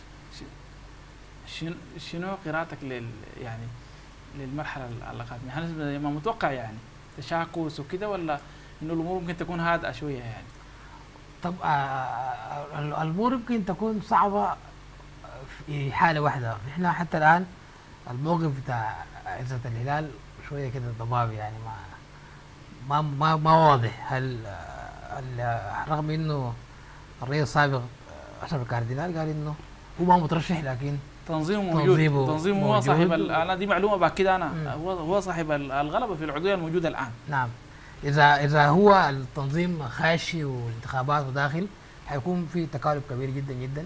شنو قراءتك يعني للمرحله القادمه؟ هل ما متوقع يعني تشاكس وكده، ولا انه الامور ممكن تكون هادئه شويه يعني؟ طب الامور ممكن تكون صعبه في حاله واحده. احنا حتى الان الموقف بتاع عزة الهلال شويه كده ضبابي، يعني ما واضح. هل رغم انه الرئيس السابق اشرف الكاردينال قال انه هو ما مترشح، لكن تنظيمه موجود، تنظيمه هو صاحب انا دي معلومه باكد انا هو صاحب الغلبه في العضويه الموجوده الان. نعم. اذا هو التنظيم خاشي والانتخابات وداخل، حيكون في تكالب كبير جدا جدا.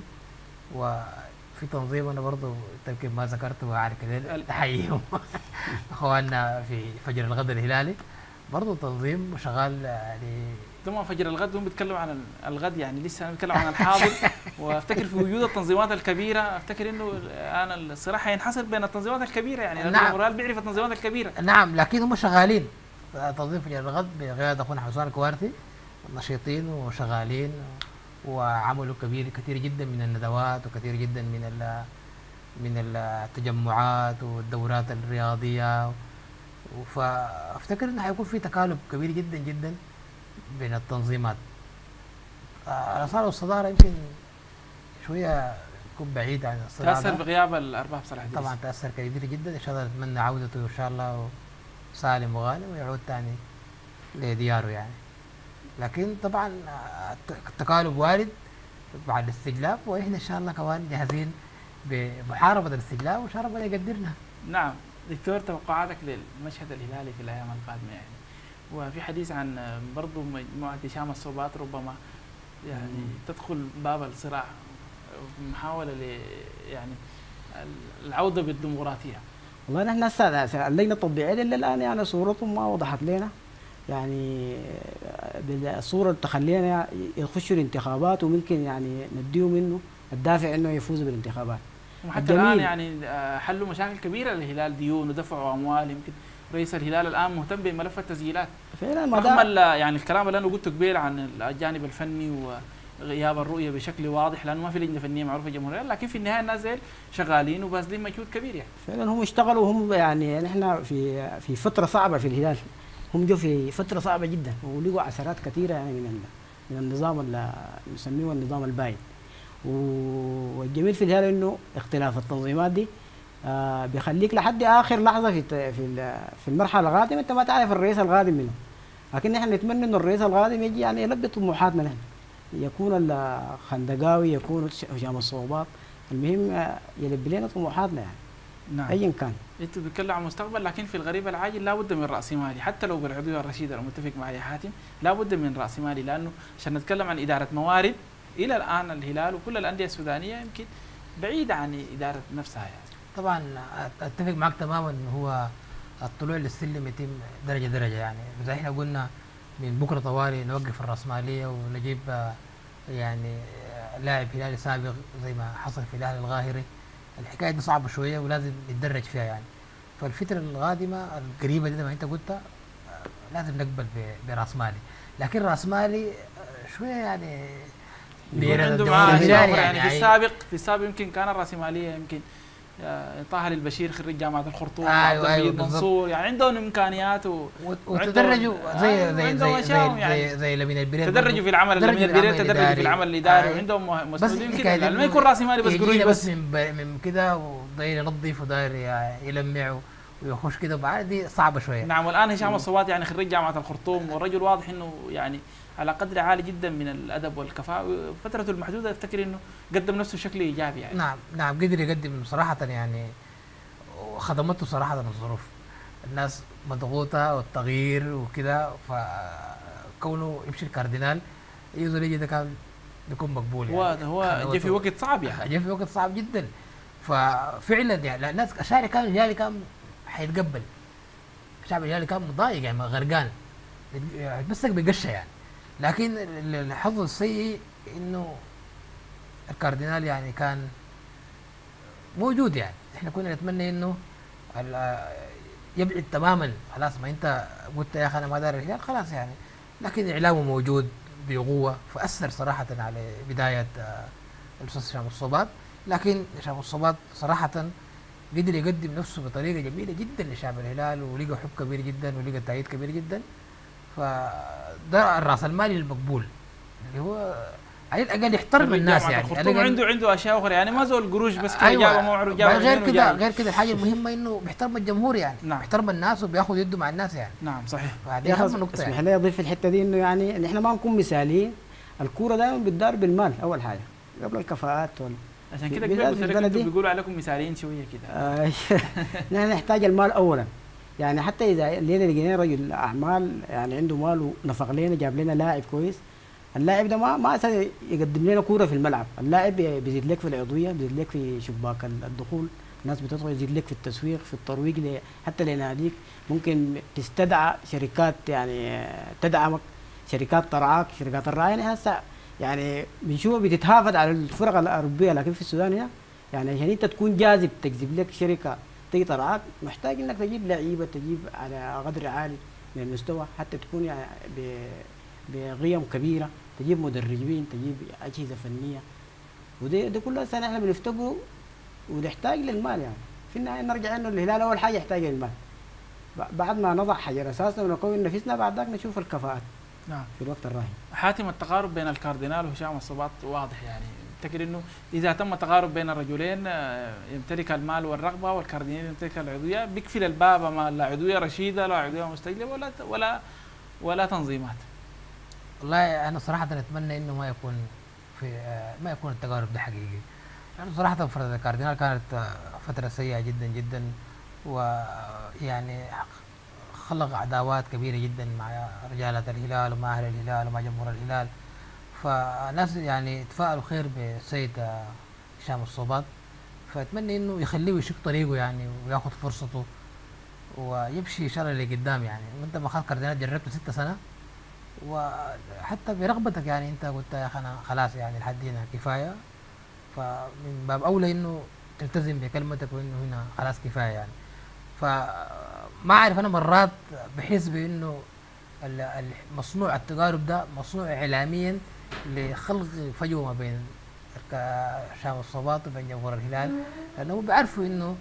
وفي تنظيم انا برضه يمكن ما ذكرته وعارف كده، تحييهم اخواننا في فجر الغد الهلالي، برضه تنظيم شغال يعني. ثم فجر الغد هم بيتكلموا عن الغد، يعني لسه انا بتكلم عن الحاضر. وافتكر في وجود التنظيمات الكبيره، افتكر انه انا الصراحه ينحصر بين التنظيمات الكبيره، يعني نعم. الريال بيعرف التنظيمات الكبيره. نعم، لكن هم شغالين. تنظيم فجر الغد بقياده اخونا حسام الكوارثي نشيطين وشغالين، وعملوا كثير جدا من الندوات، وكثير جدا من التجمعات والدورات الرياضيه. فافتكر انه حيكون في تكالب كبير جدا جدا بين التنظيمات. الأصالة والصدارة يمكن شوية يكون بعيد عن الصراع. تأثر بغياب الأرباب صلاح الدين. طبعا تأثر كبير جدا. إن شاء الله نتمنى عودته إن شاء الله سالم وغانم ويعود ثاني لدياره يعني. لكن طبعا التكالب وارد بعد الاستجلاب، وإحنا إن شاء الله كمان جاهزين بمحاربة الاستجلاب، وإن شاء الله ربنا يقدرنا. نعم. دكتور، توقعاتك للمشهد الهلالي في الأيام القادمة يعني؟ وفي حديث عن برضو مجموعة هشام الصوبات ربما يعني تدخل باب الصراع، محاولة يعني العودة بالديمقراطية. والله نحن هسه اللجنة التطبيعية اللي الآن يعني صورتهم ما وضحت لنا، يعني بالصورة اللي تخلينا يخشوا الانتخابات، وممكن يعني نديهم انه الدافع انه يفوز بالانتخابات. وحتى الآن يعني حلوا مشاكل كبيرة للهلال، ديون ودفعوا أموال. يمكن رئيس الهلال الآن مهتم بملف التسجيلات. فعلا رغم يعني الكلام اللي أنا قلته قبيل عن الجانب الفني وغياب الرؤية بشكل واضح، لأنه ما في لجنة فنية معروفة جمهورية، لكن في النهاية الناس شغالين وباذلين مجهود كبير يعني. فعلا هم اشتغلوا، هم يعني نحن في فترة صعبة في الهلال، هم جو في فترة صعبة جدا، ولقوا عثرات كثيرة يعني من النظام اللي نسميه النظام البايد. والجميل في الهلال انه اختلاف التنظيمات دي بيخليك لحد اخر لحظه في المرحله القادمه انت ما تعرف الرئيس القادم منه. لكن نحن نتمنى انه الرئيس القادم يجي يعني يلبي طموحاتنا نحن، يكون الخندقاوي، يكون هشام الصوبات، المهم يلبي لنا طموحاتنا يعني. نعم. ايا كان. انتوا بتتكلموا عن المستقبل، لكن في الغريب العاجل لا بد من راس مالي، حتى لو بالعضويه الرشيده. انا متفق معي يا حاتم، لا بد من راس مالي، لانه عشان نتكلم عن اداره موارد الى الان الهلال وكل الانديه السودانيه يمكن بعيده عن اداره نفسها يعني. طبعا اتفق معك تماما انه هو الطلوع للسلم يتم درجه درجه، يعني زي احنا قلنا من بكره طوالي نوقف الراسماليه ونجيب يعني لاعب هلالي سابق زي ما حصل في الاهلي الغاهري. الحكايه دي صعبه شويه ولازم نتدرج فيها يعني. فالفتره القادمه القريبه دي زي ما انت قلت لازم نقبل براس مالي، لكن راس مالي شويه يعني يكون عنده معاه يعني في السابق يمكن كان الراسماليه يمكن طه البشير خريج جامعه الخرطوم، عبد المجيد منصور، يعني عندهم امكانيات وتدرجوا زي لمين البريد، تدرجوا في العمل، لمين البريد تدرجوا في العمل الاداري، وعندهم مسؤولين كده، ما يكون راسمالي بس قروش بس من كده، وداير ينظف وداير يلمع ويخش كده بعد، دي صعبه شويه. نعم. والان هشام الصوات يعني خريج جامعه الخرطوم، والرجل واضح انه يعني على قدر عالي جدا من الادب والكفاءه، فترته المحدوده افتكر انه قدم نفسه بشكل ايجابي يعني. نعم قدر يقدم صراحه يعني، وخدمته صراحه الظروف، الناس مضغوطه والتغيير وكده، فكونه يمشي الكاردينال يقدر يجي ده كان بيكون مقبول يعني. هو جه في وقت صعب يعني، جه في وقت صعب جدا، ففعلا يعني الناس الشارع كان الهلالي كان حيتقبل، الشعب الهلالي كان مضايق يعني غرقان بس بقشه يعني. لكن الحظ السيء انه الكاردينال يعني كان موجود، يعني احنا كنا نتمنى انه يبعد تماما، خلاص ما انت قلت يا اخي انا ما دار الهلال خلاص يعني، لكن اعلامه موجود بقوه، فاثر صراحه على بدايه الاستاذ هشام الصوبات. لكن هشام الصوبات صراحه قدر يقدم نفسه بطريقه جميله جدا لشعب الهلال، ولقى حب كبير جدا ولقى تأييد كبير جدا، فده الراس المالي المقبول اللي هو على الاقل يحترم الناس يعني. عنده اشياء اخرى يعني، ما زول قروش بس كده. أيوة. غير كده الحاجه المهمه انه بيحترم الجمهور يعني. نعم. بيحترم الناس وبياخذ يده مع الناس يعني. نعم صحيح. هذه اهم نقطه. اسمح لي اضيف في الحته دي انه يعني احنا ما نكون مثاليين، الكوره دائما بتدار بالمال اول حاجه قبل الكفاءات عشان كده بيقولوا عليكم مثاليين شويه كده. نحن نحتاج المال اولا، يعني حتى اذا الليله لقينا رجل اعمال يعني عنده مال ونفق لنا جاب لنا لاعب كويس، اللاعب ده ما اساسا يقدم لنا كوره في الملعب، اللاعب بيزيد لك في العضويه، بيزيد لك في شباك الدخول، الناس بتدخل، يزيد لك في التسويق، في الترويج حتى لناديك، ممكن تستدعى شركات يعني تدعمك، شركات ترعاك، شركات الرعايه. يعني هسه يعني بنشوف بتتهافت على الفرق الاوروبيه، لكن في السودان هنا يعني عشان انت تكون جاذب تجذب لك شركه تيجي ترعاك، محتاج انك تجيب لعيبه، تجيب على قدر عالي من المستوى، حتى تكون يعني بقيم كبيره، تجيب مدربين، تجيب اجهزه فنيه، وده كلها سنه احنا بنفتقره ونحتاج للمال. يعني في النهايه نرجع انه الهلال اول حاجه يحتاج للمال، بعد ما نضع حجر اساسا ونقوي نفسنا بعد ذاك نشوف الكفاءات. نعم. في الوقت الراهن. حاتم التقارب بين الكاردينال وهشام الصوبات واضح يعني، افتكر انه اذا تم تقارب بين الرجلين يمتلك المال والرغبه، والكاردينال يمتلك العضويه، بيكفي الباب ما لا عضويه رشيده لا عضويه مستجلبه ولا تنظيمات. والله انا صراحه اتمنى انه ما يكون التقارب ده حقيقي، لانه صراحه فتره الكاردينال كانت فتره سيئه جدا جدا، ويعني خلق عداوات كبيره جدا مع رجاله الهلال ومع اهل الهلال ومع جمهور الهلال، فناس يعني تفائلوا خير بالسيد هشام الصوبات، فاتمنى انه يخليه يشق طريقه يعني وياخذ فرصته ويمشي ان شاء الله لقدام يعني. وانت ما خدت كاردينال جربته 6 سنة، وحتى برغبتك يعني انت قلت يا اخي انا خلاص يعني لحد هنا كفايه، فمن باب اولى انه تلتزم بكلمتك وانه هنا خلاص كفايه يعني. فما اعرف انا مرات بحس بانه مصنوع التجارب ده مصنوع اعلاميا لخلق فجوه ما بين هشام الصوبات وبين جمهور الهلال، لانه بيعرفوا انه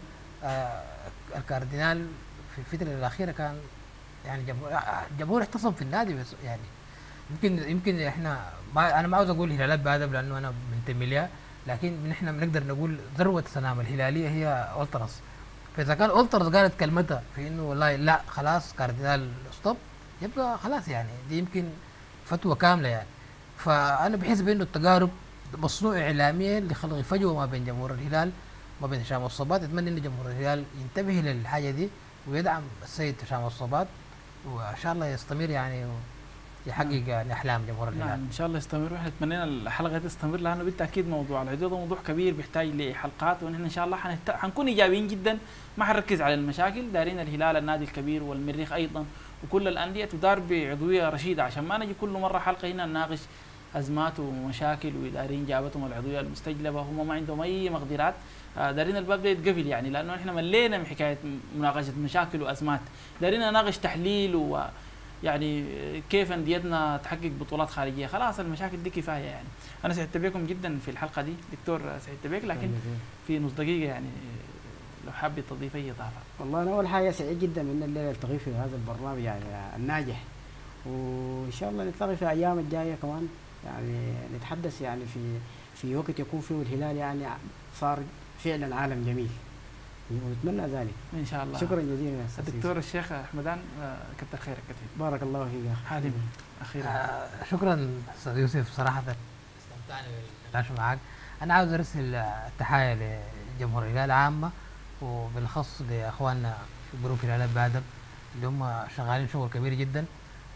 الكاردينال في الفتره الاخيره كان يعني جمهور احتصم في النادي، بس يعني يمكن احنا انا ما عاوز اقول هلالات بادب لانه انا منتمي لها، لكن احنا بنقدر نقول ذروه سنام الهلاليه هي اولتراس. فاذا كان اولتراس قالت كلمتها في انه والله لا خلاص كاردينال ستوب، يبقى خلاص يعني دي يمكن فتوى كامله يعني. فانا بحس بانه التجارب مصنوع اعلاميا لخلق فجوه ما بين جمهور الهلال وما بين هشام الصوبات. اتمنى ان جمهور الهلال ينتبه للحاجه دي ويدعم السيد هشام الصوبات، وان شاء الله يستمر يعني يحقق يعني احلام جمهور الهلال. نعم ان شاء الله يستمر، واحنا نتمنى الحلقه تستمر لانه بالتاكيد موضوع العدوى ده موضوع كبير بيحتاج لحلقات، ونحن ان شاء الله حنكون ايجابيين جدا، ما حنركز على المشاكل، دارين الهلال النادي الكبير والمريخ ايضا وكل الانديه تدار بعضويه رشيده، عشان ما نجي كل مره حلقه هنا نناقش ازمات ومشاكل واداريين جابتهم العضويه المستجلبه هم ما عندهم اي مقدرات. دارين الباب ده يتقفل يعني، لانه احنا ملينا من حكايه مناقشه مشاكل وازمات، دارين نناقش تحليل يعني كيف انديتنا تحقق بطولات خارجيه. خلاص المشاكل دي كفايه يعني. انا سعدت بكم جدا في الحلقه دي دكتور، سعدت بك، لكن في نص دقيقه يعني لو حابب تضيف اي اضافه. والله انا اول حاجه سعيد جدا من الليله التقي في هذا البرنامج يعني الناجح، وان شاء الله نلتقي في الايام الجايه كمان، يعني نتحدث يعني في وقت يكون فيه الهلال يعني صار فعلا عالم جميل، ونتمنى ذلك ان شاء الله. شكرا جزيلا يا استاذ الدكتور الشيخ حمدان، كتر خيرك كثير. بارك الله فيك يا اخي حالم اخيرا. شكرا استاذ يوسف، صراحه استمتعنا بالنقاش معك. انا عاوز ارسل التحايا لجمهور الهلال عامه، وبالاخص لاخواننا في جروب هلال بادب اللي هم شغالين شغل كبير جدا.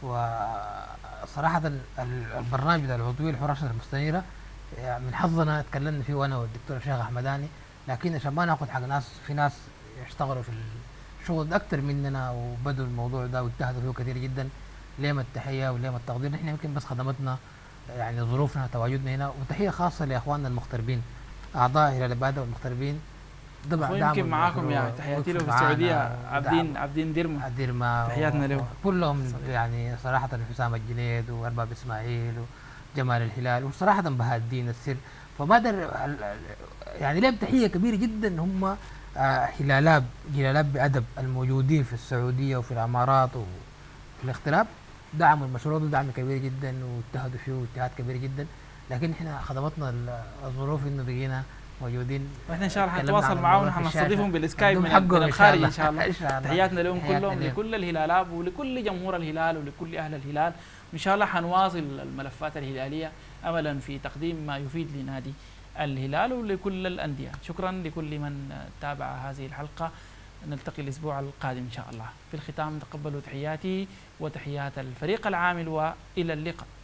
وصراحه البرنامج ده العضويه الحراسه المستنيره من حظنا تكلمنا فيه وانا والدكتور الشيخ احمداني، لكن عشان ما ناخذ حق ناس، في ناس يشتغلوا في الشغل ده اكثر مننا وبدوا الموضوع ده واجتهدوا فيه كثير جدا، ليهم التحيه وليهم التقدير. نحن يمكن بس خدمتنا يعني ظروفنا تواجدنا هنا. وتحيه خاصه لاخواننا المغتربين، اعضاء هلال بادب والمغتربين. يمكن معاكم يعني تحياتي له في السعوديه عابدين ديرما تحياتنا له كلهم يعني صراحه. حسام الجنيد وارباب اسماعيل وجمال الهلال، وصراحه بهاء الدين السر، فما يعني لهم تحيه كبيره جدا. هم هلالاب بادب الموجودين في السعوديه وفي الامارات وفي الاغتراب، دعموا المشروع ده دعم كبير جدا واجتهدوا فيه اجتهاد كبير جدا. لكن احنا خدمتنا الظروف انه بقينا موجودين، واحنا ان شاء الله حنتواصل معاهم وحنستضيفهم بالسكايب من الخارج ان شاء الله. تحياتنا لهم كلهم، لكل الهلالاب ولكل جمهور الهلال ولكل اهل الهلال. وان شاء الله حنواصل الملفات الهلاليه املا في تقديم ما يفيد لنادي الهلال ولكل الانديه. شكرا لكل من تابع هذه الحلقه، نلتقي الاسبوع القادم ان شاء الله. في الختام تقبلوا تحياتي وتحيات الفريق العامل والى اللقاء.